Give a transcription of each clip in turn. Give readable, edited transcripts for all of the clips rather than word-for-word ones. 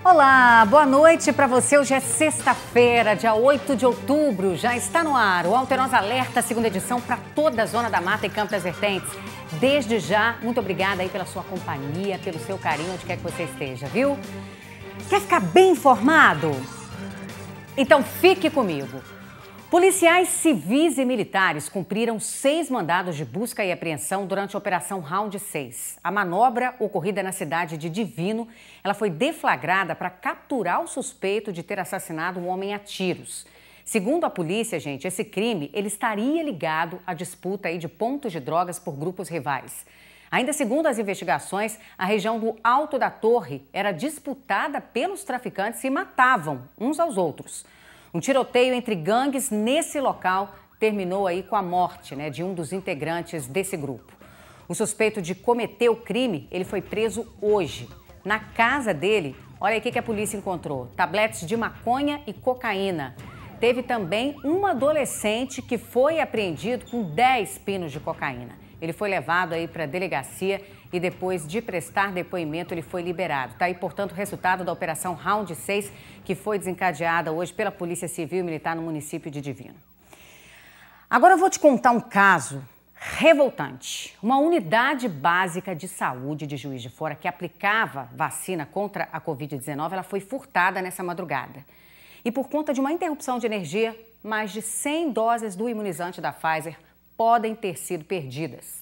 Olá, boa noite para você. Hoje é sexta-feira, dia 8 de outubro. Já está no ar o Alterosa Alerta, segunda edição para toda a Zona da Mata e Campo das Vertentes. Desde já, muito obrigada aí pela sua companhia, pelo seu carinho, onde quer que você esteja, viu? Quer ficar bem informado? Então fique comigo. Policiais civis e militares cumpriram 6 mandados de busca e apreensão durante a Operação Round 6. A manobra, ocorrida na cidade de Divino, ela foi deflagrada para capturar o suspeito de ter assassinado um homem a tiros. Segundo a polícia, gente, esse crime ele estaria ligado à disputa aí de pontos de drogas por grupos rivais. Ainda segundo as investigações, a região do Alto da Torre era disputada pelos traficantes e matavam uns aos outros. Um tiroteio entre gangues nesse local terminou aí com a morte, de um dos integrantes desse grupo. O suspeito de cometer o crime, ele foi preso hoje. Na casa dele, olha aí o que a polícia encontrou: tabletes de maconha e cocaína. Teve também um adolescente que foi apreendido com 10 pinos de cocaína. Ele foi levado aí para a delegacia e depois de prestar depoimento ele foi liberado. Está aí, portanto, o resultado da Operação Round 6, que foi desencadeada hoje pela Polícia Civil e Militar no município de Divino. Agora eu vou te contar um caso revoltante. Uma unidade básica de saúde de Juiz de Fora que aplicava vacina contra a Covid-19, ela foi furtada nessa madrugada. E por conta de uma interrupção de energia, mais de 100 doses do imunizante da Pfizer podem ter sido perdidas.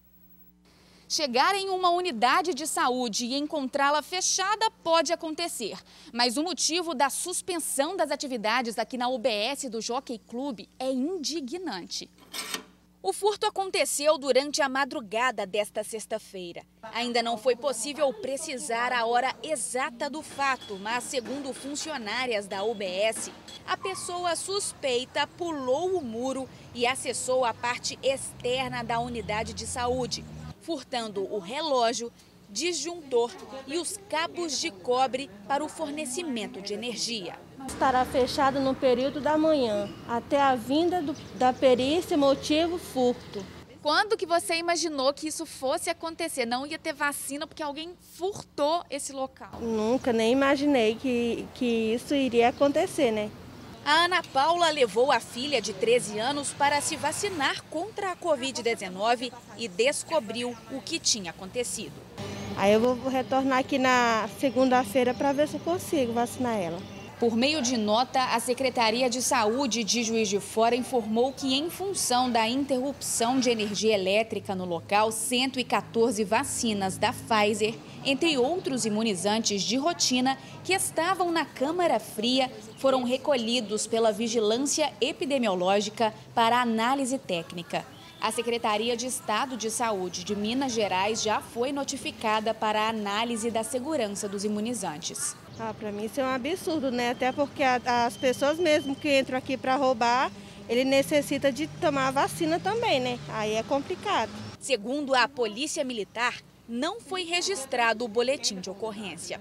Chegar em uma unidade de saúde e encontrá-la fechada pode acontecer, mas o motivo da suspensão das atividades aqui na UBS do Jockey Club é indignante. O furto aconteceu durante a madrugada desta sexta-feira. Ainda não foi possível precisar a hora exata do fato, mas segundo funcionárias da UBS, a pessoa suspeita pulou o muro e acessou a parte externa da unidade de saúde, furtando o relógio, disjuntor e os cabos de cobre para o fornecimento de energia. Estará fechado no período da manhã, até a vinda da perícia, motivo furto. Quando que você imaginou que isso fosse acontecer? Não ia ter vacina porque alguém furtou esse local? Nunca, nem imaginei que isso iria acontecer, né? A Ana Paula levou a filha de 13 anos para se vacinar contra a Covid-19 e descobriu o que tinha acontecido. Aí eu vou retornar aqui na segunda-feira para ver se eu consigo vacinar ela. Por meio de nota, a Secretaria de Saúde de Juiz de Fora informou que, em função da interrupção de energia elétrica no local, 114 vacinas da Pfizer, entre outros imunizantes de rotina que estavam na câmara fria, foram recolhidos pela Vigilância Epidemiológica para análise técnica. A Secretaria de Estado de Saúde de Minas Gerais já foi notificada para a análise da segurança dos imunizantes. Para mim isso é um absurdo, né? Até porque as pessoas mesmo que entram aqui para roubar, ele necessita de tomar a vacina também, né? Aí é complicado. Segundo a Polícia Militar, não foi registrado o boletim de ocorrência.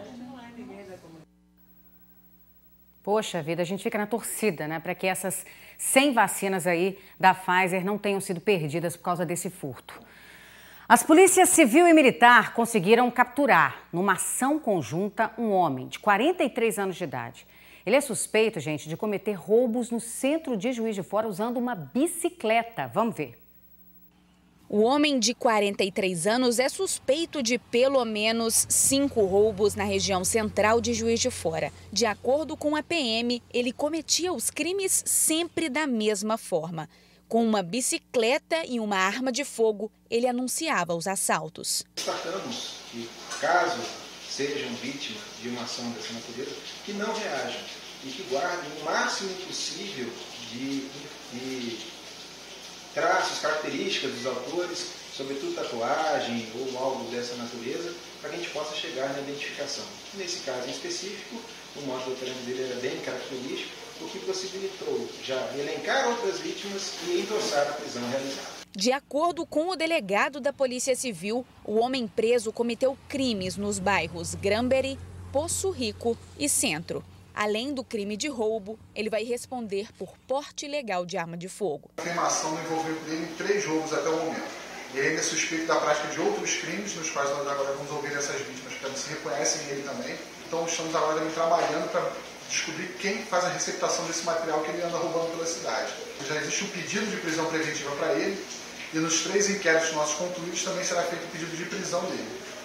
Poxa vida, a gente fica na torcida, para que essas 100 vacinas aí da Pfizer não tenham sido perdidas por causa desse furto. As polícias civil e militar conseguiram capturar, numa ação conjunta, um homem de 43 anos de idade. Ele é suspeito, gente, de cometer roubos no centro de Juiz de Fora usando uma bicicleta. Vamos ver. O homem de 43 anos é suspeito de pelo menos 5 roubos na região central de Juiz de Fora. De acordo com a PM, ele cometia os crimes sempre da mesma forma. Com uma bicicleta e uma arma de fogo, ele anunciava os assaltos. Destacamos que, caso sejam vítimas de uma ação dessa natureza, que não reajam e que guardem o máximo possível de traços, características dos autores, sobretudo tatuagem ou algo dessa natureza, para que a gente possa chegar na identificação. Nesse caso em específico, o modo de operando dele era bem característico, o que possibilitou já elencar outras vítimas e endossar a prisão realizada. De acordo com o delegado da Polícia Civil, o homem preso cometeu crimes nos bairros Granbury, Poço Rico e Centro. Além do crime de roubo, ele vai responder por porte ilegal de arma de fogo. A afirmação envolveu ele em 3 roubos até o momento. E ainda é suspeito da prática de outros crimes, nos quais nós agora vamos ouvir essas vítimas, que se reconhecem nele também. Então estamos agora também trabalhando para descobrir quem faz a receptação desse material que ele anda roubando pela cidade. Já existe um pedido de prisão preventiva para ele, e nos 3 inquéritos nossos concluídos também será feito o pedido de prisão dele.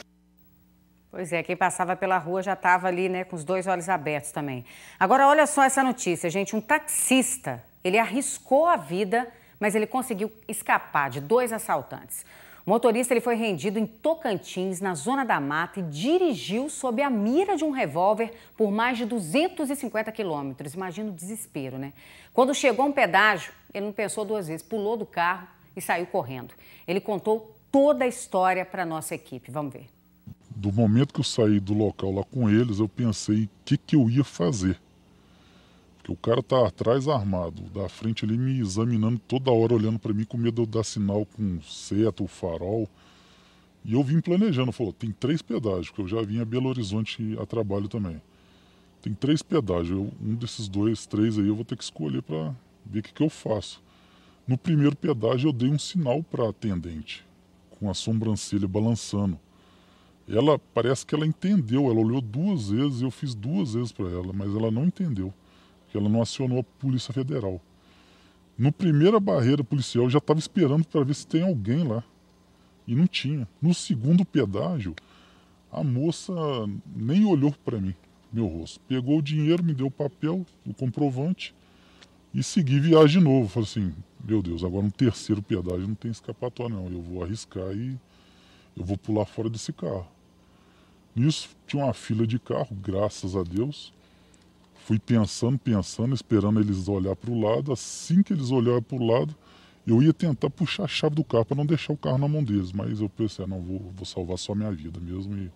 Pois é, quem passava pela rua já estava ali, né, com os 2 olhos abertos também. Agora, olha só essa notícia, gente. Um taxista, ele arriscou a vida, mas ele conseguiu escapar de 2 assaltantes. O motorista ele foi rendido em Tocantins, na Zona da Mata, e dirigiu sob a mira de um revólver por mais de 250 quilômetros. Imagina o desespero, né? Quando chegou a um pedágio, ele não pensou 2 vezes, pulou do carro e saiu correndo. Ele contou toda a história para a nossa equipe. Vamos ver. Do momento que eu saí do local lá com eles, eu pensei o que eu ia fazer. Porque o cara tá atrás armado, da frente ali me examinando toda hora, olhando para mim com medo de eu dar sinal com seta, o farol. E eu vim planejando, falou, tem 3 pedágios, que eu já vim a Belo Horizonte a trabalho também. Tem 3 pedágios, um desses 2, 3 aí eu vou ter que escolher para ver o que eu faço. No primeiro pedágio eu dei um sinal para a atendente, com a sobrancelha balançando. Ela, parece que ela entendeu, ela olhou 2 vezes, eu fiz 2 vezes para ela, mas ela não entendeu. Ela não acionou a Polícia Federal. No primeira barreira policial, eu já estava esperando para ver se tem alguém lá. E não tinha. No segundo pedágio, a moça nem olhou para mim, meu rosto. Pegou o dinheiro, me deu o papel, o comprovante e segui viagem de novo. Falei assim, meu Deus, agora no terceiro pedágio não tem escapatória não. Eu vou arriscar e eu vou pular fora desse carro. Nisso tinha uma fila de carro, graças a Deus. Fui pensando, esperando eles olhar para o lado. Assim que eles olharam para o lado, eu ia tentar puxar a chave do carro para não deixar o carro na mão deles. Mas eu pensei, não, vou salvar só minha vida mesmo.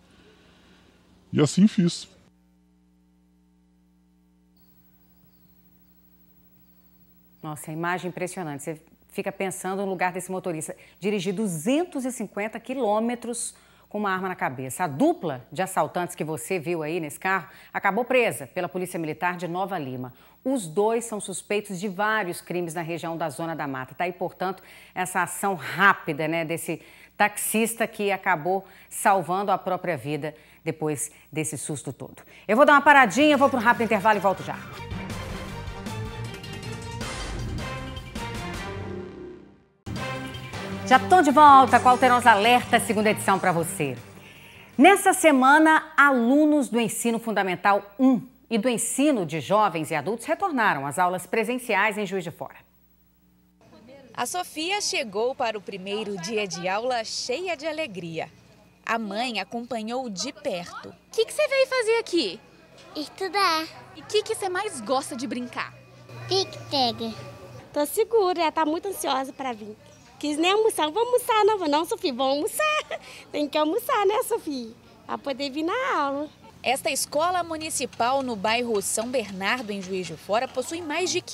E assim fiz. Nossa, a imagem impressionante. Você fica pensando no lugar desse motorista. Dirigir 250 quilômetros com uma arma na cabeça. A dupla de assaltantes que você viu aí nesse carro acabou presa pela Polícia Militar de Nova Lima. Os 2 são suspeitos de vários crimes na região da Zona da Mata. Tá aí, portanto, essa ação rápida, né, desse taxista que acabou salvando a própria vida depois desse susto todo. Eu vou dar uma paradinha, vou para um rápido intervalo e volto já. Já estou de volta com a Alterosa Alerta, segunda edição para você. Nessa semana, alunos do Ensino Fundamental 1 e do ensino de jovens e adultos retornaram às aulas presenciais em Juiz de Fora. A Sofia chegou para o primeiro dia de aula cheia de alegria. A mãe acompanhou de perto. O que você veio fazer aqui? Estudar. E o que você mais gosta de brincar? Pique-pega. Tô segura, tá muito ansiosa para vir. Quis nem almoçar, não vou almoçar não, Sofia, vou almoçar. Tem que almoçar, né, Sofia? Para poder vir na aula. Esta escola municipal no bairro São Bernardo, em Juiz de Fora, possui mais de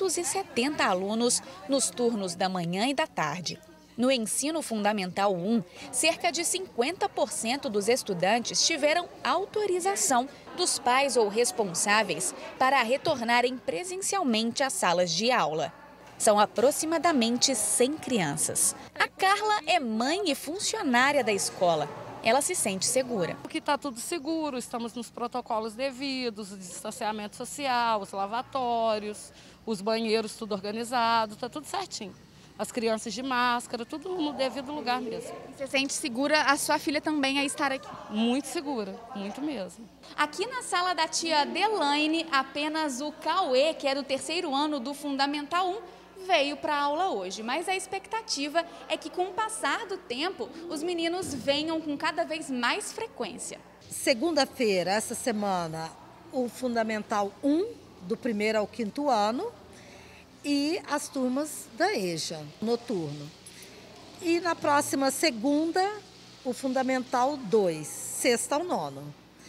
570 alunos nos turnos da manhã e da tarde. No ensino fundamental 1, cerca de 50% dos estudantes tiveram autorização dos pais ou responsáveis para retornarem presencialmente às salas de aula. São aproximadamente 100 crianças. A Carla é mãe e funcionária da escola. Ela se sente segura. Porque está tudo seguro, estamos nos protocolos devidos, o distanciamento social, os lavatórios, os banheiros, tudo organizado, está tudo certinho. As crianças de máscara, tudo no devido lugar mesmo. Você sente segura a sua filha também a estar aqui? Muito segura, muito mesmo. Aqui na sala da tia Adelaine, apenas o Cauê, que é do 3º ano do Fundamental 1, veio para a aula hoje, mas a expectativa é que com o passar do tempo, os meninos venham com cada vez mais frequência. Segunda-feira, essa semana, o Fundamental 1, do 1º ao 5º ano, e as turmas da EJA, noturno. E na próxima segunda, o Fundamental 2, 6º ao 9º.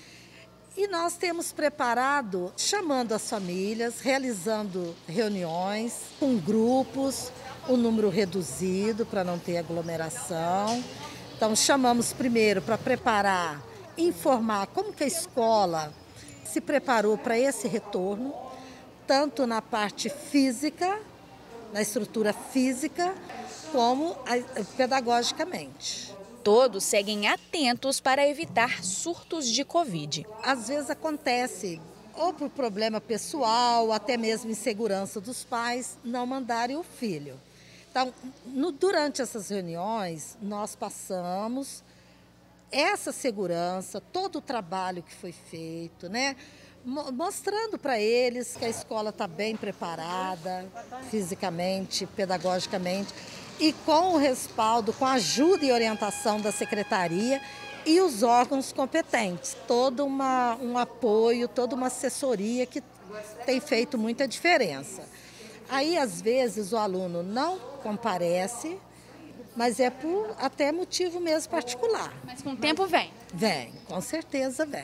E nós temos preparado, chamando as famílias, realizando reuniões com grupos, um número reduzido para não ter aglomeração. Então chamamos primeiro para preparar, informar como que a escola se preparou para esse retorno, tanto na parte física, na estrutura física, como pedagogicamente. Todos seguem atentos para evitar surtos de Covid. Às vezes acontece, ou por problema pessoal, até mesmo insegurança dos pais, não mandarem o filho. Então, durante essas reuniões, nós passamos essa segurança, todo o trabalho que foi feito, né? Mostrando para eles que a escola está bem preparada, fisicamente, pedagogicamente, e com o respaldo, com a ajuda e orientação da secretaria e os órgãos competentes. Todo um apoio, toda uma assessoria que tem feito muita diferença. Aí, às vezes, o aluno não comparece, mas é por até motivo mesmo particular. Mas com o tempo vem? Vem, com certeza vem.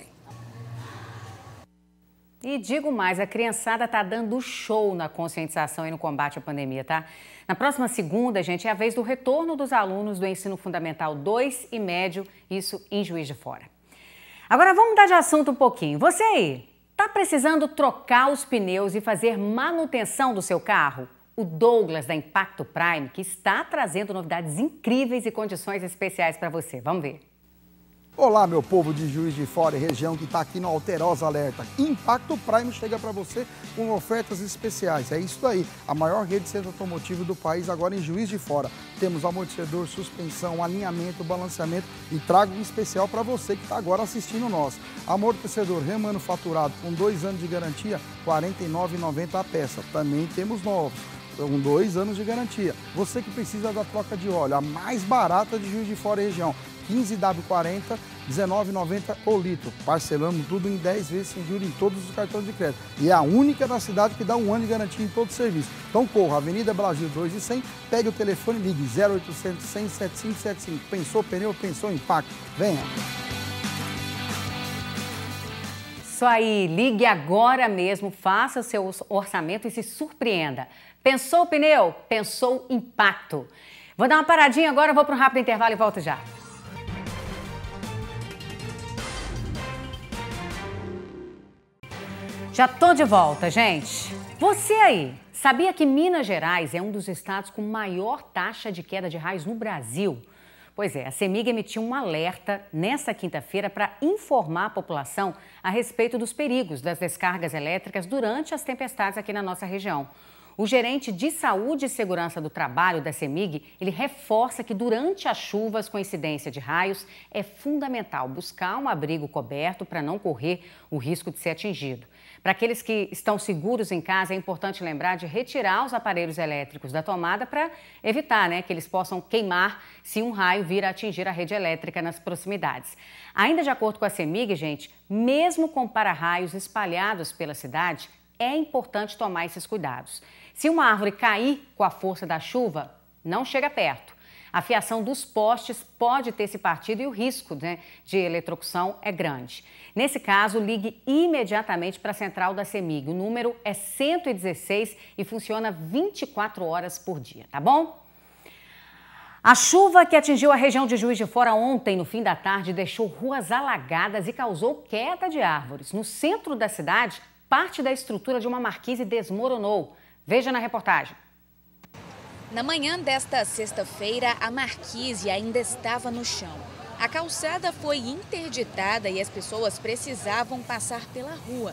E digo mais, a criançada está dando show na conscientização e no combate à pandemia, tá? Na próxima segunda, gente, é a vez do retorno dos alunos do Ensino Fundamental 2 e Médio, isso em Juiz de Fora. Agora vamos mudar de assunto um pouquinho. Você aí, tá precisando trocar os pneus e fazer manutenção do seu carro? O Douglas, da Impacto Prime, que está trazendo novidades incríveis e condições especiais para você. Vamos ver. Olá, meu povo de Juiz de Fora e região que está aqui no Alterosa Alerta. Impacto Prime chega para você com ofertas especiais. É isso aí, a maior rede de centro automotivo do país agora em Juiz de Fora. Temos amortecedor, suspensão, alinhamento, balanceamento e trago um especial para você que está agora assistindo nós. Amortecedor remanufaturado com 2 anos de garantia, R$ 49,90 a peça. Também temos novos, com 2 anos de garantia. Você que precisa da troca de óleo, a mais barata de Juiz de Fora e região. 15W40, R$19,90 o litro. Parcelamos tudo em 10 vezes sem juros em todos os cartões de crédito. E é a única da cidade que dá 1 ano de garantia em todo o serviço. Então corra, Avenida Brasil 200, pegue o telefone e ligue 0800 100 7575. Pensou pneu, pensou impacto. Venha! Isso aí, ligue agora mesmo, faça o seu orçamento e se surpreenda. Pensou pneu? Pensou impacto. Vou dar uma paradinha agora, vou para um rápido intervalo e volto já. Já tô de volta, gente. Você aí, sabia que Minas Gerais é um dos estados com maior taxa de queda de raios no Brasil? Pois é, a CEMIG emitiu um alerta nesta quinta-feira para informar a população a respeito dos perigos das descargas elétricas durante as tempestades aqui na nossa região. O gerente de Saúde e Segurança do Trabalho da CEMIG, ele reforça que durante as chuvas com incidência de raios é fundamental buscar um abrigo coberto para não correr o risco de ser atingido. Para aqueles que estão seguros em casa, é importante lembrar de retirar os aparelhos elétricos da tomada para evitar, que eles possam queimar se um raio vir a atingir a rede elétrica nas proximidades. Ainda de acordo com a CEMIG, gente, mesmo com para-raios espalhados pela cidade, é importante tomar esses cuidados. Se uma árvore cair com a força da chuva, não chega perto. A fiação dos postes pode ter se partido e o risco de eletrocução é grande. Nesse caso, ligue imediatamente para a central da CEMIG. O número é 116 e funciona 24 horas por dia, tá bom? A chuva que atingiu a região de Juiz de Fora ontem, no fim da tarde, deixou ruas alagadas e causou queda de árvores. No centro da cidade, parte da estrutura de uma marquise desmoronou. Veja na reportagem. Na manhã desta sexta-feira, a marquise ainda estava no chão. A calçada foi interditada e as pessoas precisavam passar pela rua.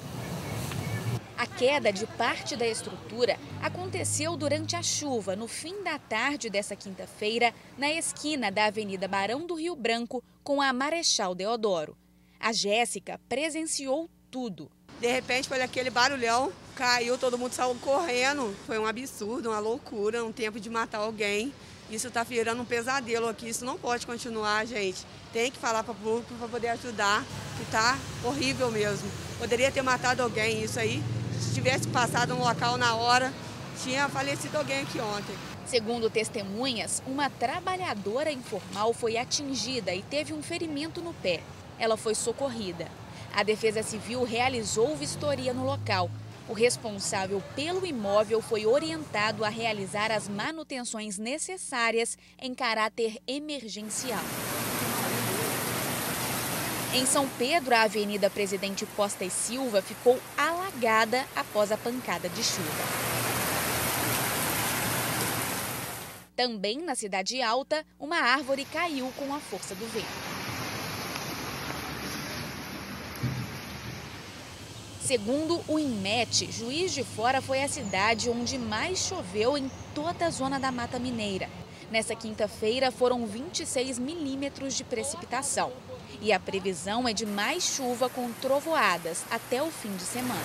A queda de parte da estrutura aconteceu durante a chuva, no fim da tarde dessa quinta-feira, na esquina da Avenida Barão do Rio Branco com a Marechal Deodoro. A Jéssica presenciou tudo. De repente foi aquele barulhão, caiu, todo mundo saiu correndo. Foi um absurdo, uma loucura, um tempo de matar alguém. Isso está virando um pesadelo aqui, isso não pode continuar, gente. Tem que falar para o público para poder ajudar, que está horrível mesmo. Poderia ter matado alguém, isso aí. Se tivesse passado no local na hora, tinha falecido alguém aqui ontem. Segundo testemunhas, uma trabalhadora informal foi atingida e teve um ferimento no pé. Ela foi socorrida. A Defesa Civil realizou vistoria no local. O responsável pelo imóvel foi orientado a realizar as manutenções necessárias em caráter emergencial. Em São Pedro, a Avenida Presidente Costa e Silva ficou alagada após a pancada de chuva. Também na Cidade Alta, uma árvore caiu com a força do vento. Segundo o INMET, Juiz de Fora foi a cidade onde mais choveu em toda a zona da Mata Mineira. Nessa quinta-feira foram 26 milímetros de precipitação. E a previsão é de mais chuva com trovoadas até o fim de semana.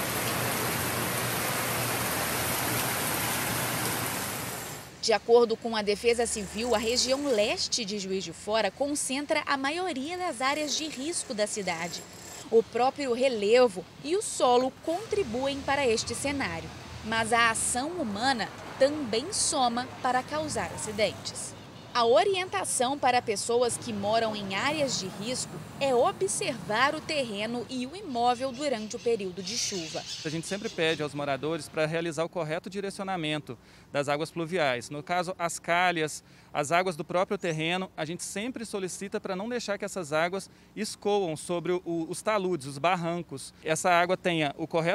De acordo com a Defesa Civil, a região leste de Juiz de Fora concentra a maioria das áreas de risco da cidade. O próprio relevo e o solo contribuem para este cenário, mas a ação humana também soma para causar acidentes. A orientação para pessoas que moram em áreas de risco é observar o terreno e o imóvel durante o período de chuva. A gente sempre pede aos moradores para realizar o correto direcionamento das águas pluviais. No caso, as calhas, as águas do próprio terreno, a gente sempre solicita para não deixar que essas águas escoam sobre os taludes, os barrancos. Essa água tenha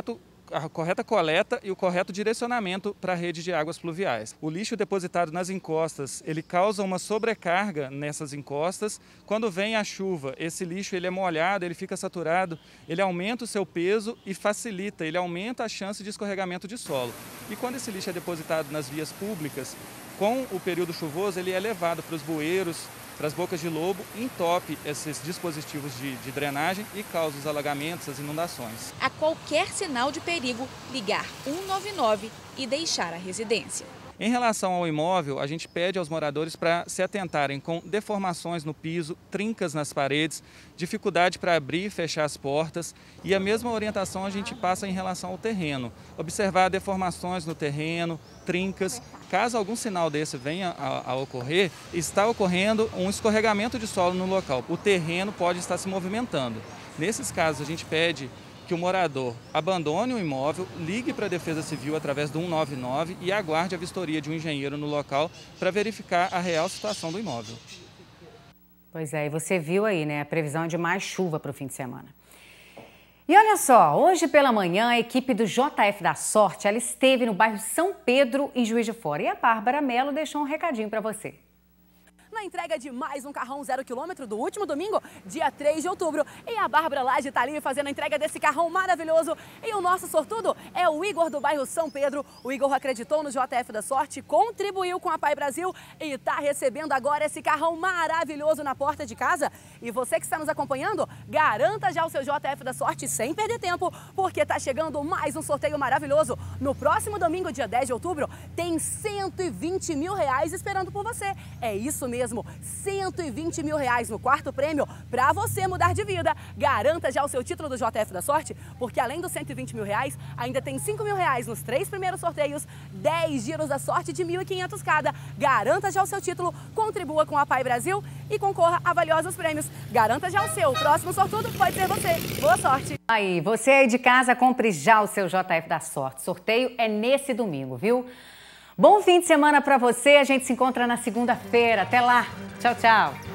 a correta coleta e o correto direcionamento para a rede de águas pluviais. O lixo depositado nas encostas, ele causa uma sobrecarga nessas encostas. Quando vem a chuva, esse lixo ele é molhado, ele fica saturado, ele aumenta o seu peso e facilita, ele aumenta a chance de escorregamento de solo. E quando esse lixo é depositado nas vias públicas, com o período chuvoso, ele é levado para os bueiros, para as bocas de lobo, entope esses dispositivos de drenagem e causa os alagamentos, as inundações. A qualquer sinal de perigo, ligar 199 e deixar a residência. Em relação ao imóvel, a gente pede aos moradores para se atentarem com deformações no piso, trincas nas paredes, dificuldade para abrir e fechar as portas, e a mesma orientação a gente passa em relação ao terreno. Observar deformações no terreno, trincas. Caso algum sinal desse venha a ocorrer, está ocorrendo um escorregamento de solo no local. O terreno pode estar se movimentando. Nesses casos, a gente pede que o morador abandone o imóvel, ligue para a Defesa Civil através do 199 e aguarde a vistoria de um engenheiro no local para verificar a real situação do imóvel. Pois é, e você viu aí, né? A previsão é de mais chuva para o fim de semana. E olha só, hoje pela manhã a equipe do JF da Sorte, ela esteve no bairro São Pedro, em Juiz de Fora. E a Bárbara Mello deixou um recadinho para você. Na entrega de mais um carrão 0 km do último domingo, dia 3 de outubro. E a Bárbara Lage está ali fazendo a entrega desse carrão maravilhoso. E o nosso sortudo é o Igor do bairro São Pedro. O Igor acreditou no JF da Sorte, contribuiu com a Pai Brasil e está recebendo agora esse carrão maravilhoso na porta de casa. E você que está nos acompanhando, garanta já o seu JF da Sorte sem perder tempo, porque está chegando mais um sorteio maravilhoso. No próximo domingo, dia 10 de outubro, tem 120 mil reais esperando por você. É isso mesmo. 120 mil reais no quarto prêmio para você mudar de vida. Garanta já o seu título do JF da Sorte, porque além dos 120 mil reais, ainda tem 5 mil reais nos 3 primeiros sorteios, 10 giros da sorte de 1.500 cada. Garanta já o seu título, contribua com a Pai Brasil e concorra a valiosos prêmios. Garanta já o seu. O próximo sortudo pode ser você. Boa sorte! Aí, você aí de casa, compre já o seu JF da Sorte. Sorteio é nesse domingo, viu? Bom fim de semana para você. A gente se encontra na segunda-feira. Até lá. Tchau, tchau.